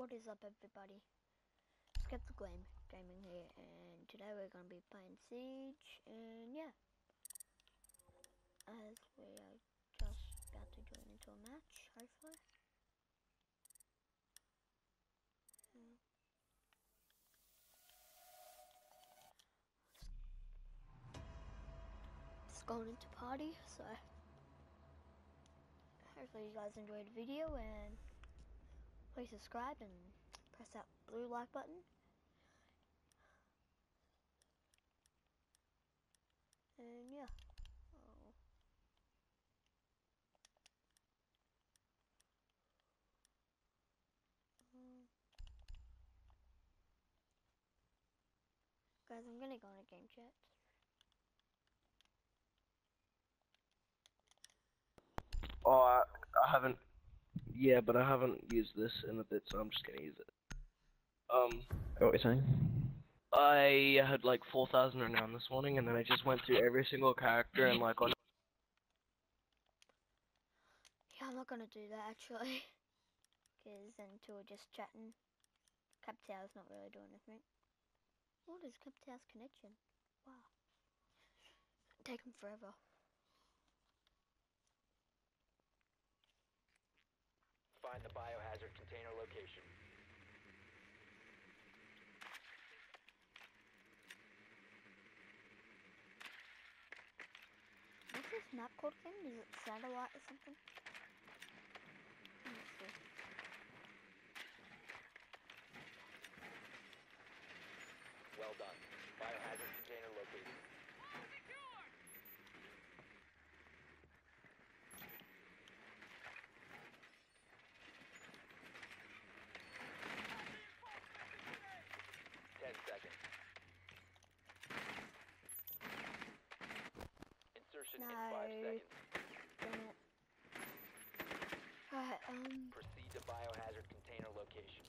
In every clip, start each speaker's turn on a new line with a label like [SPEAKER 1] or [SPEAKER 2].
[SPEAKER 1] What is up, everybody? Skeptical Gaming here, and today we're going to be playing Siege, and yeah, as we are just about to join into a match, hopefully. Just going into party, so hopefully you guys enjoyed the video, and please subscribe and press that blue like button. And yeah. Oh. Guys, I'm gonna go in a game chat.
[SPEAKER 2] Oh, I haven't. Yeah, but I haven't used this in a bit, so I'm just gonna use it.
[SPEAKER 3] What are you saying?
[SPEAKER 2] I had like 4,000 renown this morning, and then I just went through every single character and like on.
[SPEAKER 1] Yeah, I'm not gonna do that actually, because then two are just chatting. Captail's not really doing anything. What is Captail's connection? Wow. Take him forever.
[SPEAKER 4] Find the biohazard container location.
[SPEAKER 1] What's this map called again? Is it satellite or something? Let's see.
[SPEAKER 4] Well done. Biohazard container located. 10 seconds. Insertion in 5 seconds.
[SPEAKER 1] Damn it. Alright,
[SPEAKER 4] Proceed to biohazard container location.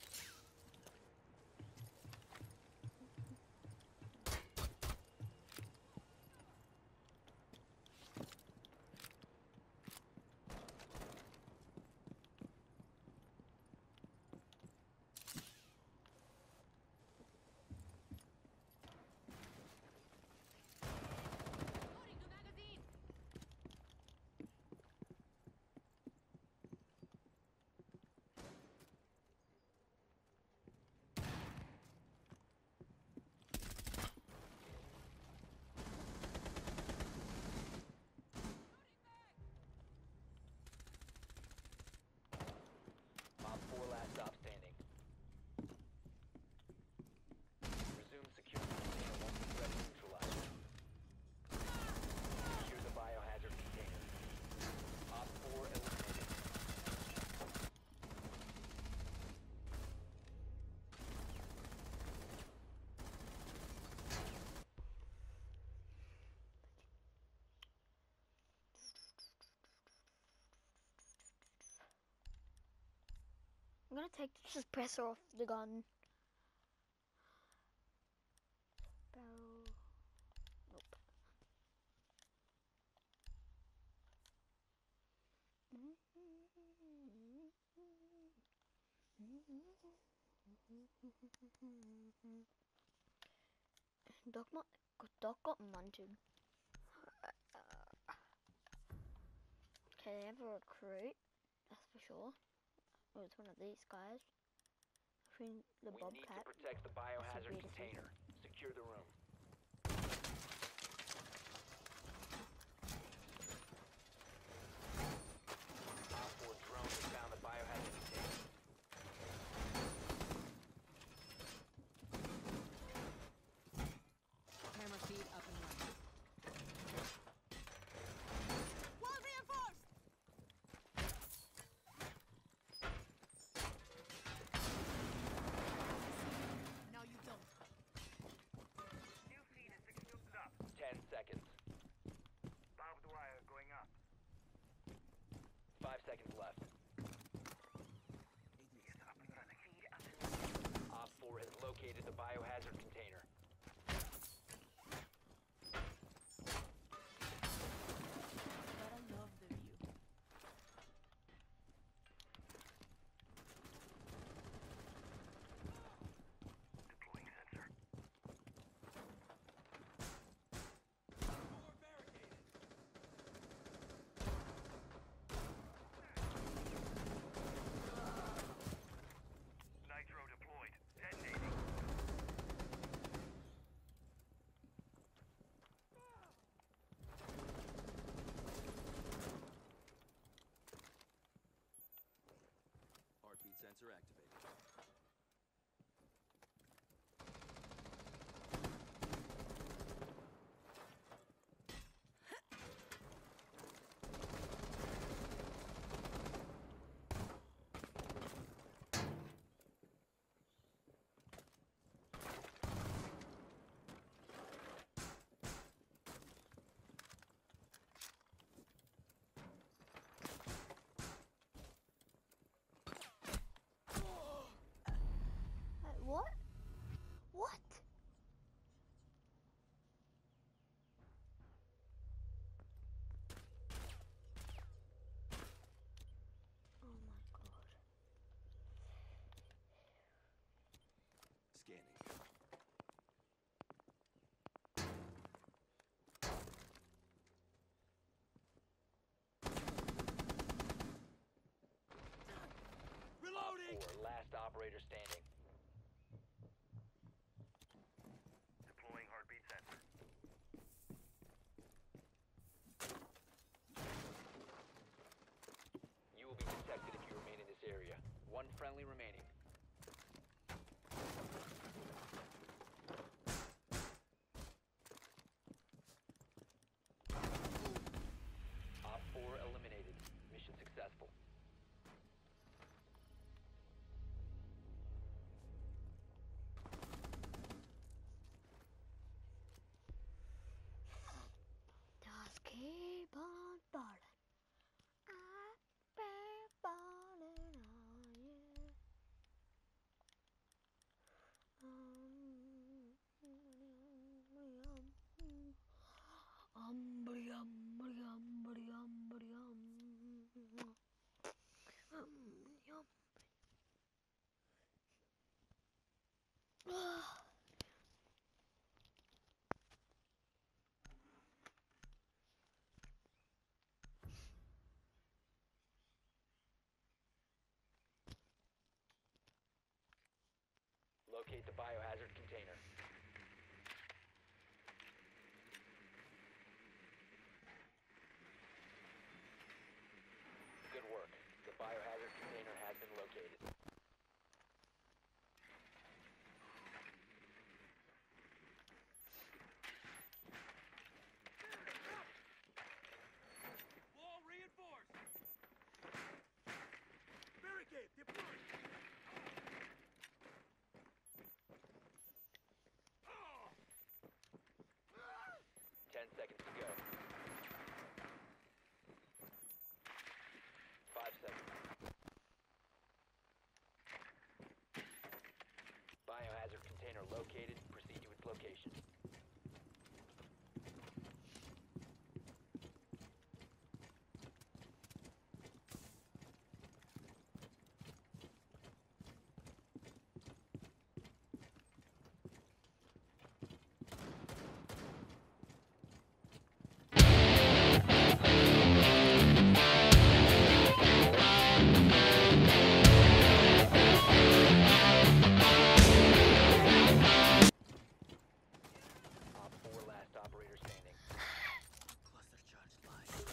[SPEAKER 4] Op 4 last stop standing. Resume security container once the threat is neutralized. Secure the biohazard container. Op 4 eliminated.
[SPEAKER 1] I'm gonna take the suppressor off the gun. Barrel. Nope. Doc got munted. Okay, they have a recruit, that's for sure. Oh, it's one of these guys. Between the
[SPEAKER 4] We need to
[SPEAKER 1] Bobcat.
[SPEAKER 4] protect the biohazard
[SPEAKER 1] That's a
[SPEAKER 4] container. Secure the room. Op 4 drone has found the biohazard container.
[SPEAKER 5] Camera feed up and running. Wall reinforced! No, you don't.
[SPEAKER 4] sensor activated.
[SPEAKER 1] What? What? Oh my god.
[SPEAKER 4] Scanning. Reloading! 4, last operator standing. Deploying heartbeat sensor. You will be detected if you remain in this area. One friendly remaining. Op 4 eliminated. Mission successful.
[SPEAKER 1] Just keep on falling. I've been falling on you.
[SPEAKER 4] Locate the biohazard container. Good work. The biohazard container has been located. Wall reinforced! Barricade deployed! 10 seconds to go. 5 seconds. Biohazard container located. Proceed to its location. Op 4 last operator standing. Cluster charge live.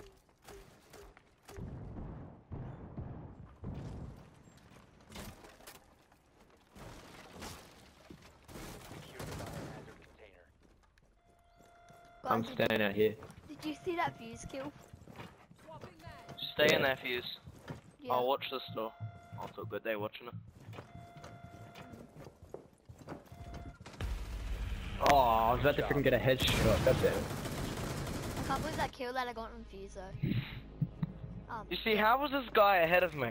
[SPEAKER 4] Secure the biohazard container.
[SPEAKER 3] I'm
[SPEAKER 1] Guys,
[SPEAKER 3] standing out here.
[SPEAKER 1] did you see that fuse kill?
[SPEAKER 5] Swapping mag.
[SPEAKER 2] Stay in
[SPEAKER 3] Yeah.
[SPEAKER 2] there, Fuse.
[SPEAKER 1] Yeah.
[SPEAKER 2] I'll watch this door. Also, good day watching it.
[SPEAKER 3] Oh, I was about to freaking get a headshot. God damn.
[SPEAKER 1] I can't believe that kill that I got on fuse though.
[SPEAKER 2] You see, how was this guy ahead of me?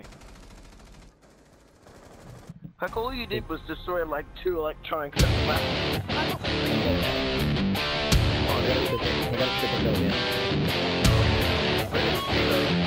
[SPEAKER 2] Like, all you did was destroy, like, 2 electronics at the back.
[SPEAKER 1] I got
[SPEAKER 3] Oh, I gotta triple kill, man.